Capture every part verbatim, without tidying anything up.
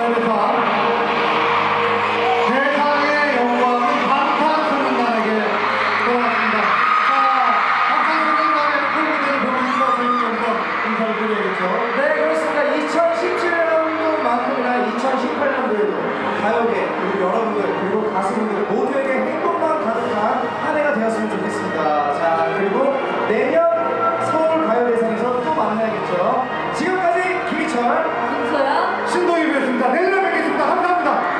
가요계 그리고 여러분들 그리고 가수분들 모두에게 행복만 가득한 한 해가 되었으면 좋겠습니다. 자, 그리고 내년 서울 가요대상에서 또 만나야겠죠. 지금까지 김희철, 김소연, 신동엽이었습니다. 내년에 뵙겠습니다. 감사합니다.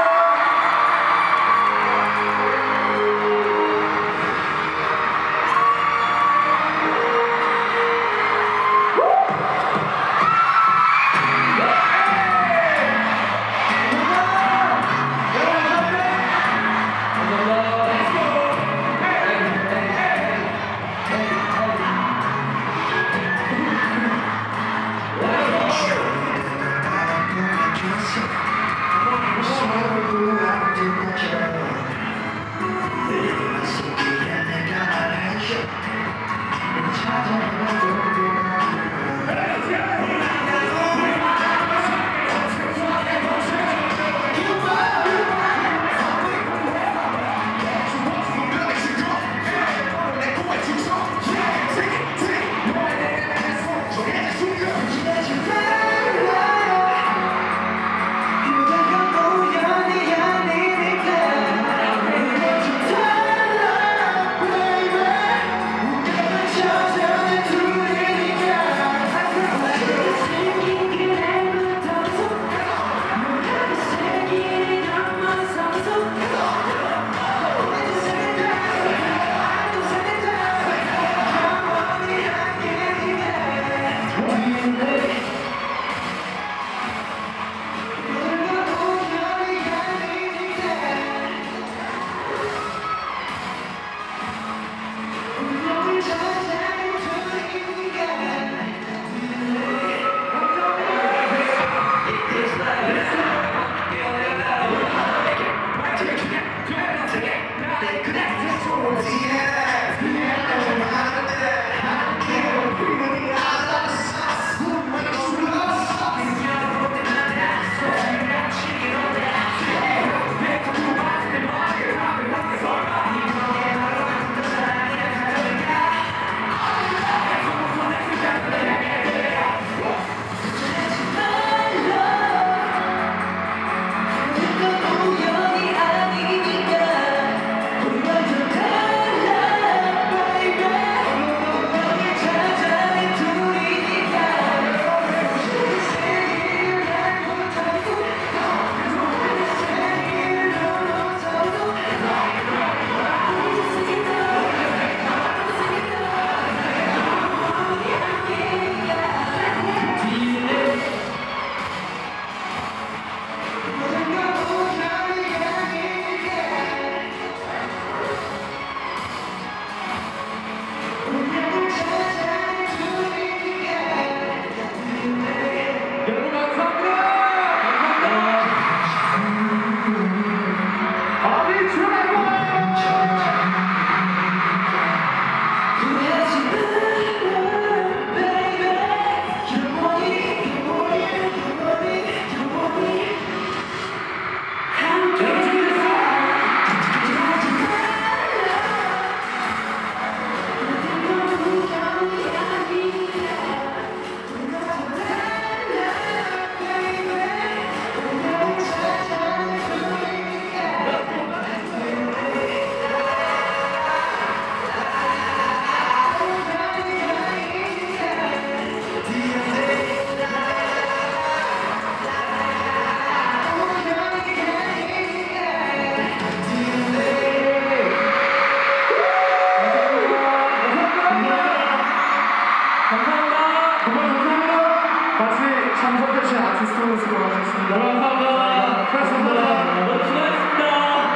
참석해주신 아티스트로 수고하셨습니다. 감사합니다. 수고하셨습니다. 수고하셨습니다.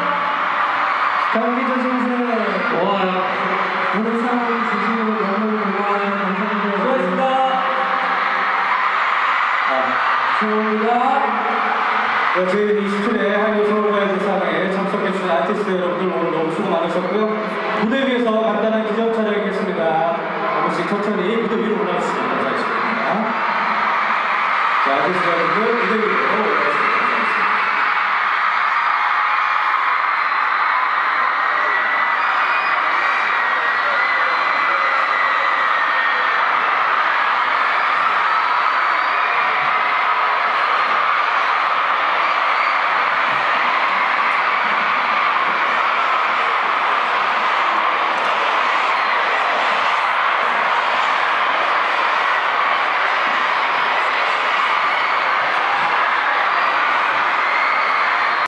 감기 조심하세요. 고마워요. 오늘 상황 진심으로 너무 고마워요. 감사합니다. 수고하셨습니다. 아, 수고합니다. 네, 저희는 이십 회에 한국 서울가요대상에 참석해주신 아티스트 여러분들 오늘 너무 수고 많으셨고요. 무대 위에서 간단한 기념 촬영이겠습니다. 한 번씩 천천히 무대 위로 올라오시면 감사하겠습니다. 자, 아티스트 여러분들 무대 위로